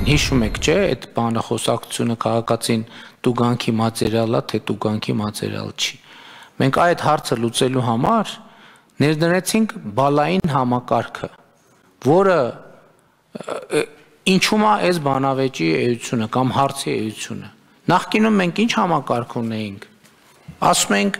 հիշում եք, չէ, այդ բանը խոսակցությունը քաղաքացին տուգանքի մատերիալ է, թե տուգանքի մատերիալ չի։ Մենք այդ հարցը լուծելու համար ներդրեցինք բալային համակարգը, որը ինչու՞մ է այս բանավեճի էությունը կամ հարցի էությունը։ Նախկինում մենք ինչ համակարգ ունեինք։ Ասում ենք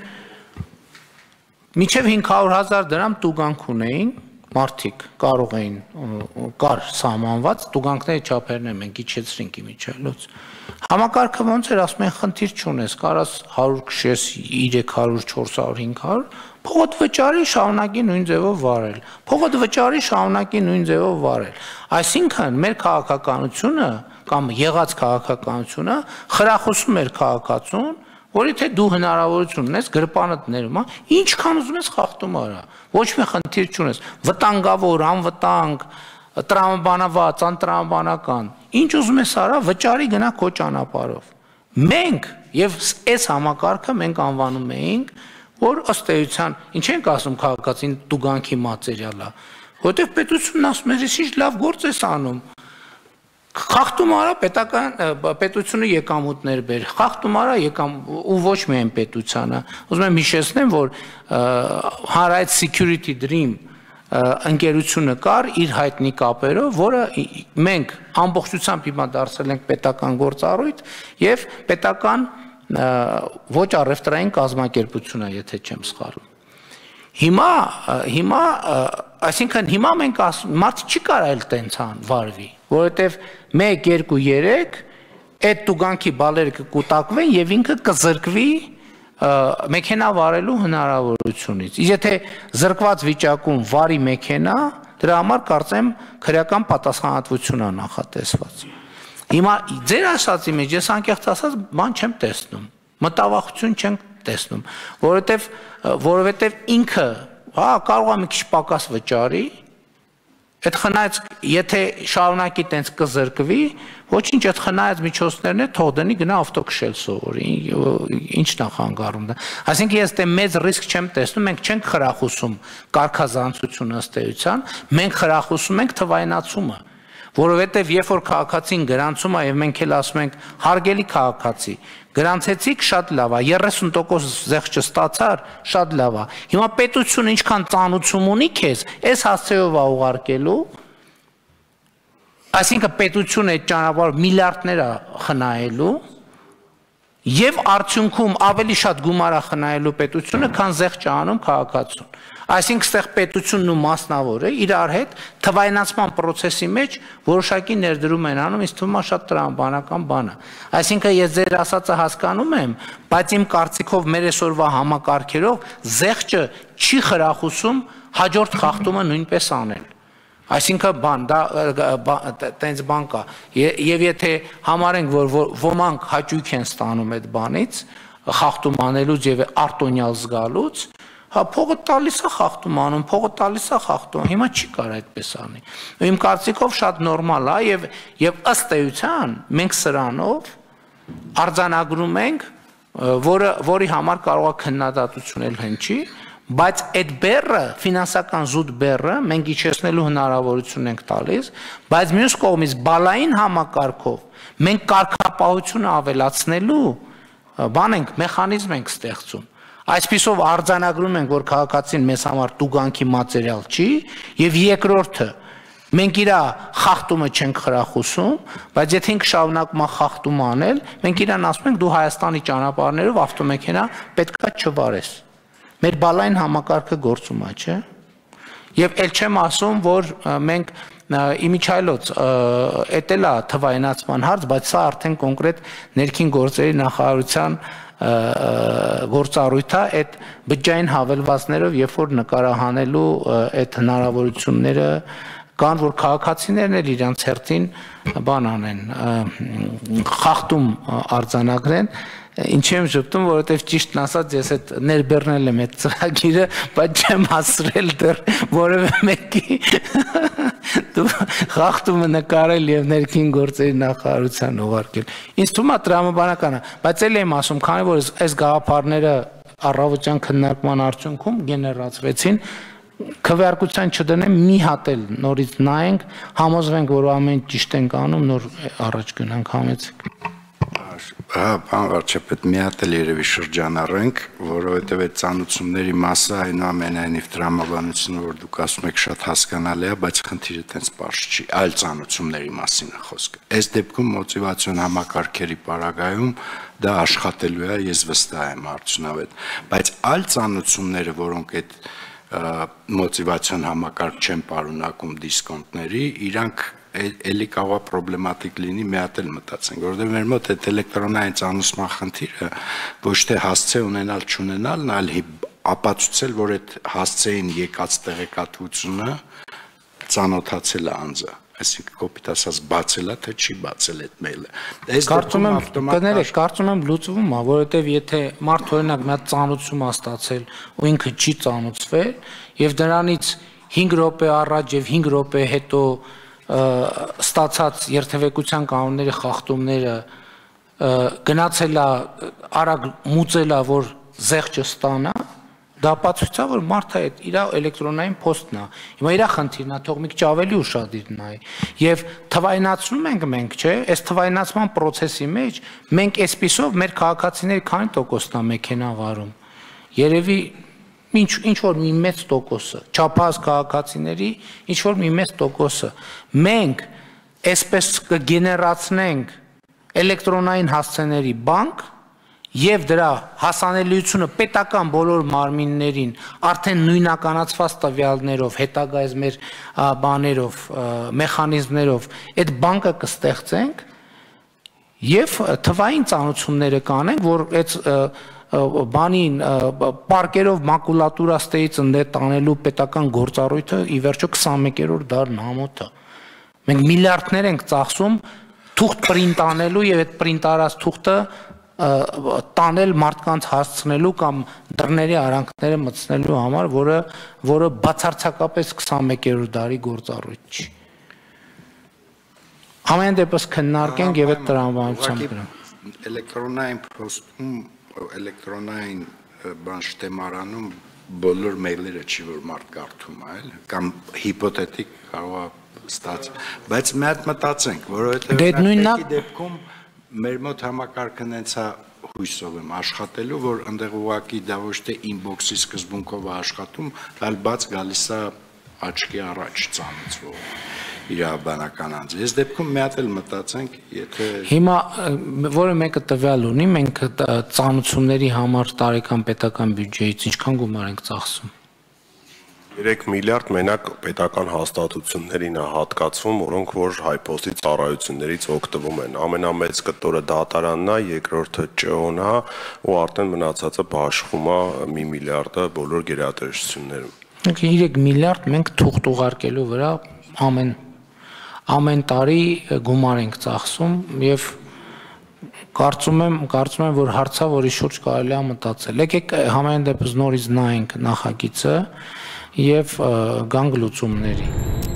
մինչև 500,000 դրամ տուգանք ունեին, մարդիկ կարող էին կար սահմանված տուգանքների չափերն են մենք իջեցրինք իմիջիայլոց։ Համակարգը ոնց էր, ասում են խնդիր չունես, կարաս 100 քշես 300, 400, 500, փողոտ վճարի շարունակի նույն ձևով վարել։ Փողոտ վճարի շարունակի նույն ձևով վարել։ Այսինքն մեր քաղաքականությունը կամ եղած քաղաքականությունը խրախուսում էր քաղաքացուն, որի թե դու հնարավորություն ունես գրպանդ ներում, ինչքան ուզում ես խախտում արա, ոչ մի խնդիր չունես, վտանգավոր, անվտանգ, տրամաբանված, անտրամաբանական, ինչ ուզում ես արա, վճարի գնա քո ճանապարհով։ Մենք եւ այս համակարգը մենք անվանում էինք, որ ըստ էության, ինչ ենք ասում քաղաքացին տուգանքի մատերիալ է, որտեղ պետությունն ասում է, ինչ լավ գործ ես անում։ Խախտում արա պետությունը եկամուտներ բեր, խախտում արա ու ոչ միայն պետությանը։ Ուզում եմ հիշեցնեմ, որ Հանրայինի Security Dream ընկերությունը կար իր հայտնի կապերով, որը մենք ամբողջությամբ հիմա դարձել ենք պետական գործառույթ եւ պետական ոչ առևտրային կազմակերպություն է, եթե չեմ սխալվում։ Այսինքն հիմա մենք մարդ չի կարել տենց վարվի, որովհետև 1, 2, 3 այդ տուգանքի բալերը կկուտակվեն եւ ինքը կզրկվի մեքենա վարելու հնարավորությունից։ Եթե զրկված վիճակում վարի մեքենա, դրա համար կարծեմ քրեական պատասխանատվություն է նախատեսված։ Հիմա ձեր ասածի մեջ ես անկեղծ ասած բան չեմ տեսնում, մտավախություն չեմ տեսնում, որովհետև ինքը, կարող է մի քիչ պակաս վճարի, այդ խնայած, եթե շարունակի տենց կզրկվի, ոչինչ այդ խնայած միջոցներն է, թող դնի գնա ավտո քշել սովորի, ինչ նախանգարում դա։ Այսինքն ես դե մեծ ռիսկ չեմ տեսնում, մենք չենք խրախուսում կարգազանցությունը ըստ էության, մենք խրախուսում ենք թվայնացումը, որովհետև երբ որ քաղաքացին գրանցում է եւ մենք էլ ասում ենք հարգելի քաղաքացի, գրանցեցիք շատ լավ է, 30% զեղչը ստացար, շատ լավ է։ Հիմա պետությունը ինչքան ծանուցում ունի քեզ, այս հասցեով է ուղարկելու, այսինքն պետությունը այդ ճանապարհով միլիարդներ է խնայելու եւ արդյունքում ավելի շատ գումար է խնայելու պետությունը, քան զեղչ է անում քաղաքացուն։ Այսինքն ստեղ պետությունն ու մասնավորը իրար հետ թվայնացման process-ի մեջ որոշակի ներդրում են անում, ինձ թվում է շատ տրամաբանական բան է։ Այսինքն ես ձեր ասածը հասկանում եմ, բայց իմ կարծիքով մեր այսօրվա համակարգերով զեղչը չի խրախուսում հաջորդ խախտումը նույնպես անել։ Այսինքն տենց բան կա, եւ եթե համարենք, որ ոմանք հաճույք են ստանում այդ բանից, խախտում անելուց եւ արտոնյալ զգալուց, փողը տալիս է խախտում անում, փողը տալիս է խախտում, հիմա չի կարող այդպես անի։ Իմ կարծիքով շատ նորմալ է եւ ըստ էության մենք սրանով արձանագրում ենք, որի համար կարող է քննադատություն էլ հնչի, բայց այդ բեռը, ֆինանսական զուտ բեռը մենք իջեցնելու հնարավորություն ենք տալիս, բայց մյուս կողմից բալային համակարգով մենք կարգապահությունը ավելացնելու մեխանիզմ ենք ստեղծում։ Այսպիսով արձանագրում ենք, որ քաղաքացին մեզ համար տուգանքի մատերիալ չի, եւ երկրորդը մենք իր խախտումը չենք խրախուսում, բայց եթե ինքը շարունակում է խախտում անել, մենք իրան ասում ենք դու Հայաստանի ճանապարհներով ավտոմեքենա պետքա չվարես։ Մեր բալային համակարգը գործում է, չէ՞։ Եվ ել չեմ ասում, որ մենք իմիջայլոց էտել է թվայնացման հարց, բայց սա արդեն կոնկրետ ներքին գործերի նախարարության գործառույթ է այդ բջջային հավելվածներով, երբ որ նկարահանելու այդ հնարավորությունները կան, որ քաղաքացիներն էլ իրանց հերթին բան անեն, խախտում արձանագրեն, ինչի եմ ժպտում, որովհետև ճիշտն ասած ես այդ ներբեռնել եմ այդ ծրագիրը, բայց չեմ հասցրել դեռ որևէ մեկի խախտումը նկարել եւ ներքին գործերի նախարարության ուղարկել։ Ինձ թվում է տրամաբանական է, բայց էլ եմ ասում, քանի որ այս գաղափարները առավոտյան քննարկման արդյունքում գեներացվեցին, քվեարկության չդնեմ, մի հատ էլ նորից նայենք, համոզվենք, որ ամեն ճիշտ ենք անում, նոր առաջ գնանք, համեցեք։ Պարոն վարչապետ, մի հատ էլ երևի շրջանառենք, որովհետև այդ ծանոթությունների մասը այնուամենայնիվ տրամաբանությունը, որ դուք ասում եք, շատ հասկանալի է, բայց խնդիրը տենց պարզ չի, այլ ծանոթությունների մասին է խոսքը։ Այս դեպքում մոտիվացիոն համակարգերի պարագայում դա աշխատելու է, ես վստահ եմ արդյունավետ, բայց այլ ծանոթությունները, որոնք այդ մոտիվացիոն համակարգ չեն պարունակում դիսկոնտների, իրանք էլի կարող է պրոբլեմատիկ լինի, մի հատ էլ մտածենք, որովհետև մեր մոտ այդ էլեկտրոնային ծանուցման խնդիրը ոչ թե հասցե ունենալ չունենալն, այլ ապացուցել, որ այդ հասցեին եկած տեղեկատվությունը ծանոթացել է անձը, այսինքն կոպիտ ասած բացել է, թե չի բացել այդ մեյլը։ Կարծում եմ լուծվում է, որովհետև եթե մարդ օրինակ մի հատ ծանոթություն է ստացել ու ինքը չի ծանոթվել եւ դրանից 5 րոպե առաջ եւ 5 րոպե հետո ստացած երթևեկության կանոնների խախտումները գնացել է արագ մուծել է, որ զեղչը ստանա, դա ապացույց է, որ մարդը այդ իր էլեկտրոնային փոստն է։ Հիմա իր խնդիրն է, թող մի քիչ ավելի ուշադիր նայի։ Եվ թվայնացնում ենք մենք, չէ՞, այս թվայնացման process-ի մեջ մենք այսպիսով մեր քաղաքացիների քանի տոկոսն է մեքենա վարում։ Երևի ինչ որ մի մեծ տոկոսը, չափահաս քաղաքացիների ինչ որ մի մեծ տոկոսը։ Մենք այսպես կգեներացնենք էլեկտրոնային հասցեների բանկ եւ դրա հասանելիությունը պետական բոլոր մարմիններին արդեն նույնականացված տվյալներով, հետագայից մեր բաներով, մեխանիզմներով այդ բանկը կստեղծենք եւ թվային ծանոթությունները կանենք, որ այդ բանին պարկերով մակուլատուրա ստեից ընդե տանելու պետական գործառույթը ի վերջո 21-րդ դարն ամոթ է։ Մենք միլիարդներ ենք ծախսում թուղթ պրինտ անելու եւ այդ պրինտ արած թուղթը տանել մարդկանց հասցնելու կամ դռների արանքները մտցնելու համար, որը բացարձակապես 21-րդ դարի գործառույթ չի։ Ամեն դեպս քննարկենք եւ այդ տրամաբանությամբ գնանք։ Էլեկտրոնային փոստում, էլեկտրոնային բան շտեմարանում բոլոր մեյլերը չի որ մարդ կարդում է, այլ կամ հիպոթետիկ կարող է ստացվել, բայց մի հատ մտածենք, որովհետեւ այդ դեպքում մեր մոտ համակարգն հենց է հույսով եմ աշխատելու, որ ընդեղ ուղակի դա ոչ թե ինբոքսի սկզբունքով է աշխատում, այլ բաց գալիս է աչքի առաջ ծանոթվող իրավաբանական անձ։ Այս դեպքում մի հատ էլ մտածենք, եթե հիմա որը մեկը տվյալ ունի, մենք ծանոթությունների համար տարեկան պետական բյուջեից ինչքան գումար ենք ծախսում։ 3 միլիարդ մենակ պետական հաստատություններին է հատկացվում, որոնք որ հայփոստի ծառայություններից օգտվում են։ Ամենամեծ կտորը դատարանն է, երկրորդը ՃՕ-ն է, ու արդեն մնացածը բաշխվում է 1 միլիարդը բոլոր գերատեսչություններում։ 3 միլիարդ մենք թուղթ ուղարկելու վրա ամեն տարի գումար ենք ծախսում եւ կարծում եմ, որ հարցա, որի շուրջ կարելի է մտածել։ Եկեք համեն դեպս նորից նայենք նախագիծը եւ գանք լուծումների։